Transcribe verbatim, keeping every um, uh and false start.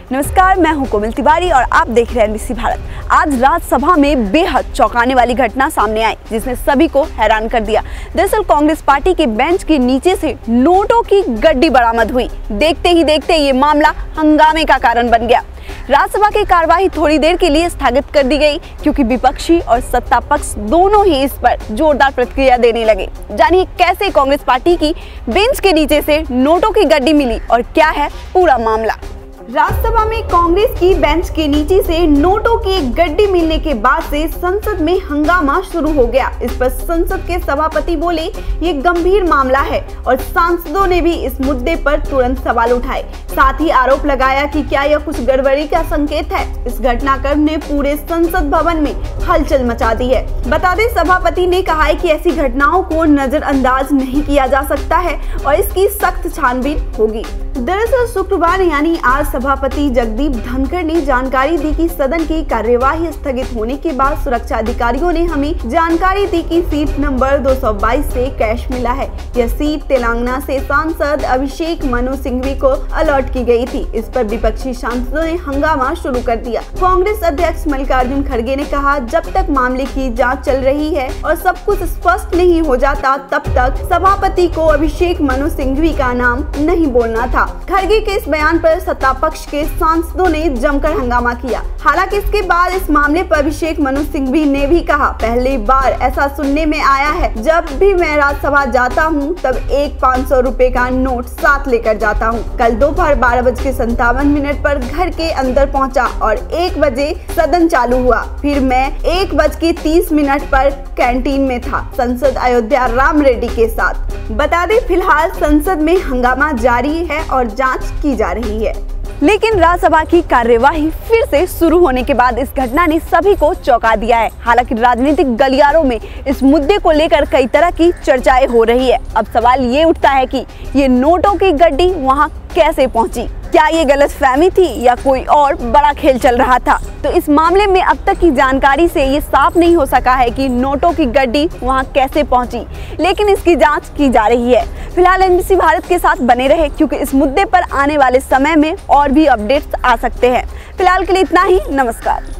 नमस्कार, मैं हूं कोमल तिवारी और आप देख रहे हैं एनबीसी भारत। आज राज्यसभा में बेहद चौंकाने वाली घटना सामने आई जिसने सभी को हैरान कर दिया। दरअसल कांग्रेस पार्टी के बेंच के नीचे से नोटों की गड्डी बरामद हुई। देखते ही देखते ये मामला हंगामे का कारण बन गया। राज्यसभा की कार्यवाही थोड़ी देर के लिए स्थगित कर दी गई क्योंकि विपक्षी और सत्ता पक्ष दोनों ही इस पर जोरदार प्रतिक्रिया देने लगे। जानिए कैसे कांग्रेस पार्टी की बेंच के नीचे से नोटों की गड्डी मिली और क्या है पूरा मामला। राज्यसभा में कांग्रेस की बेंच के नीचे से नोटों की एक गड्डी मिलने के बाद से संसद में हंगामा शुरू हो गया। इस पर संसद के सभापति बोले ये गंभीर मामला है और सांसदों ने भी इस मुद्दे पर तुरंत सवाल उठाए। साथ ही आरोप लगाया कि क्या यह कुछ गड़बड़ी का संकेत है। इस घटनाक्रम ने पूरे संसद भवन में हलचल मचा दी है। बता दें, सभापति ने कहा है कि ऐसी घटनाओं को नजरअंदाज नहीं किया जा सकता है और इसकी सख्त छानबीन होगी। दरअसल शुक्रवार यानी आज सभापति जगदीप धनखड़ ने जानकारी दी कि सदन की कार्यवाही स्थगित होने के बाद सुरक्षा अधिकारियों ने हमें जानकारी दी कि सीट नंबर दो सौ बाईस से कैश मिला है। यह सीट तेलंगाना से सांसद अभिषेक मनु सिंघवी को अलॉट की गई थी। इस पर विपक्षी सांसदों ने हंगामा शुरू कर दिया। कांग्रेस अध्यक्ष मल्लिकार्जुन खड़गे ने कहा, जब तक मामले की जाँच चल रही है और सब कुछ स्पष्ट नहीं हो जाता तब तक सभापति को अभिषेक मनु सिंघवी का नाम नहीं बोलना था। खड़गे के इस बयान पर सत्ता पक्ष के सांसदों ने जमकर हंगामा किया। हालांकि इसके बाद इस मामले पर अभिषेक मनु सिंघवी ने भी कहा, पहली बार ऐसा सुनने में आया है, जब भी मैं राज्यसभा जाता हूं, तब एक पाँच सौ रुपए का नोट साथ लेकर जाता हूं। कल दोपहर बारह बज के संतावन मिनट पर घर के अंदर पहुंचा और एक बजे सदन चालू हुआ। फिर मैं एक बज के तीस मिनट पर कैंटीन में था, संसद अयोध्या राम रेड्डी के साथ। बता दें, फिलहाल संसद में हंगामा जारी है और जांच की जा रही है। लेकिन राज्यसभा की कार्यवाही फिर से शुरू होने के बाद इस घटना ने सभी को चौंका दिया है। हालांकि राजनीतिक गलियारों में इस मुद्दे को लेकर कई तरह की चर्चाएं हो रही है। अब सवाल ये उठता है कि ये नोटों की गड्डी वहां कैसे पहुंची? क्या ये गलतफहमी थी या कोई और बड़ा खेल चल रहा था? तो इस मामले में अब तक की जानकारी से ये साफ नहीं हो सका है कि नोटों की गड्डी वहां कैसे पहुंची, लेकिन इसकी जांच की जा रही है। फिलहाल एनबीसी भारत के साथ बने रहे क्योंकि इस मुद्दे पर आने वाले समय में और भी अपडेट्स आ सकते हैं। फिलहाल के लिए इतना ही। नमस्कार।